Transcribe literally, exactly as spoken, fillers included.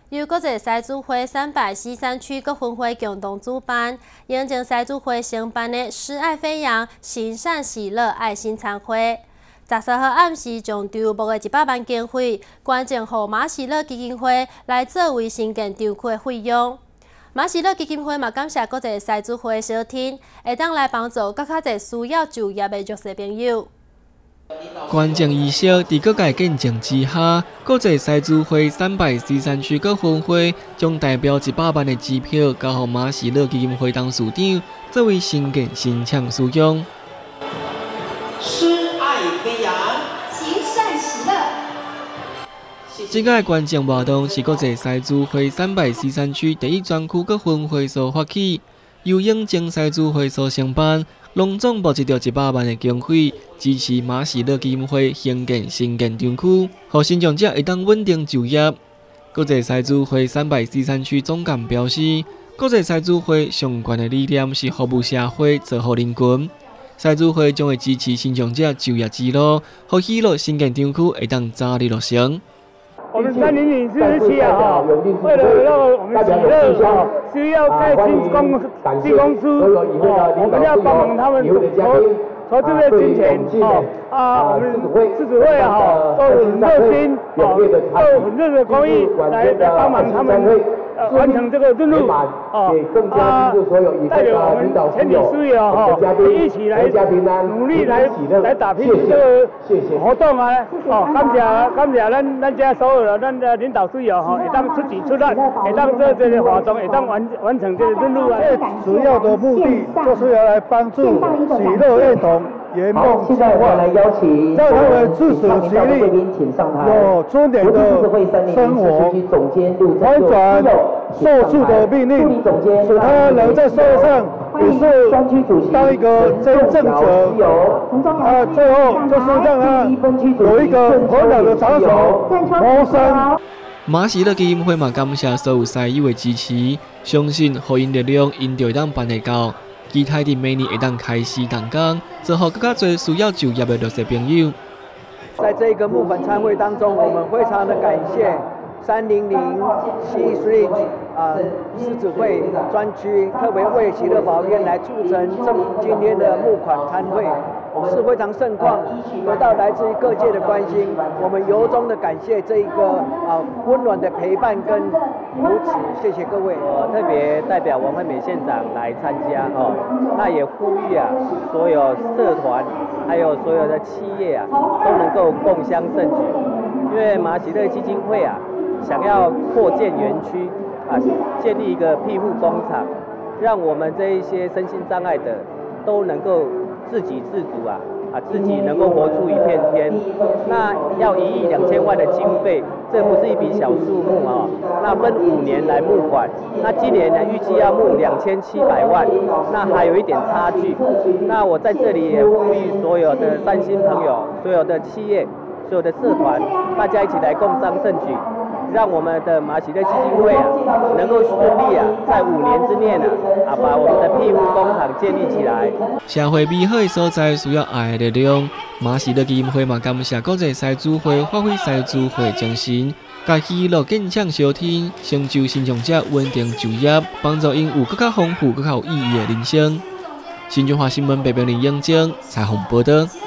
由国际狮子会三百四三区各分会共同主办，引进狮子会承办的“诗爱飞扬，行善喜乐爱心餐会”。十三号暗时，将筹募的一百万经费，捐赠予马喜乐基金会来作为新建场区的费用。马喜乐基金会嘛感谢国际狮子会小厅，会当来帮助更较侪需要就业的弱势朋友。 捐赠仪式伫各界见证之下，国际狮子会三百四三区各分会将代表一百万的支票交予马喜乐基金会董事长，作为新建新厂使用。 诗爱飞扬， 行善喜乐。 这个捐赠活动是国际狮子会三百四三区第一专区各分会所发起，由永靖狮子会所承办。 隆重募集到一百万的经费，支持马喜乐基金会兴建新建场区，让新长者会当稳定就业。国际狮子会三百四三区总监表示，国际狮子会上悬的理念是服务社会、造福人群。狮子会将会支持新长者就业之路，让喜乐新建场区会当早日落成。 我们三零零四十七啊，哈，为了让我们喜乐需要盖新公新公司，哦，我们要帮忙他们筹筹这些金钱，哦，啊，我们狮子会哈都很热心，哦，都很热的公益来来帮忙他们呃完成这个任务，哦，啊，代表我们全体师友哈一起来努力来来打拼这个活动啊，哦，感谢感谢咱咱家所有的咱的领导师友哈，会当出钱出力，会当做这个活动，会当完完成这个任务啊。 主要的目的就是要来帮助喜乐乐童圆梦计划，让他们自食其力，有尊严的生活，反转受助的命运，使他能在社会上也是当一个真正者。啊，最后就是让他有一个很好的场所谋生。 马喜乐基金会嘛感谢所有狮友的支持，相信互因力量，因就会当办得到。期待伫明年会当开始动工，做好更加多需要就业的弱势朋友。 在这个募款餐会当中，我们非常的感谢三零零 C Street 啊狮子会专区，特别为喜乐保院来促成这今天的募款餐会。 是非常盛况，得到来自于各界的关心，我们由衷的感谢这一个啊温暖的陪伴跟扶持，谢谢各位。 我特别代表王惠美县长来参加哦，那也呼吁啊，所有社团还有所有的企业啊，都能够共襄盛举，因为马喜乐基金会啊，想要扩建园区啊，建立一个庇护工厂，让我们这一些身心障碍的都能够 自给自足啊啊，自己能够活出一片天。那要一亿两千万的经费，这不是一笔小数目啊。那分五年来募款，那今年呢预计要募两千七百万，那还有一点差距。那我在这里也呼吁所有的善心朋友、所有的企业、所有的社团，大家一起来共襄盛举。 让我们的马喜乐基金会啊，能够顺利啊，在五年之内呢，啊，把我们的庇护工厂建立起来。 社会美好的所在需要爱的力量。马喜乐基金会嘛，感谢国际狮子会发挥狮子会精神，家喜乐建厂小天，成就新长者稳定就业，帮助因有更加丰富、更加有意义的人生。新中华新闻北平林永晶采访报道。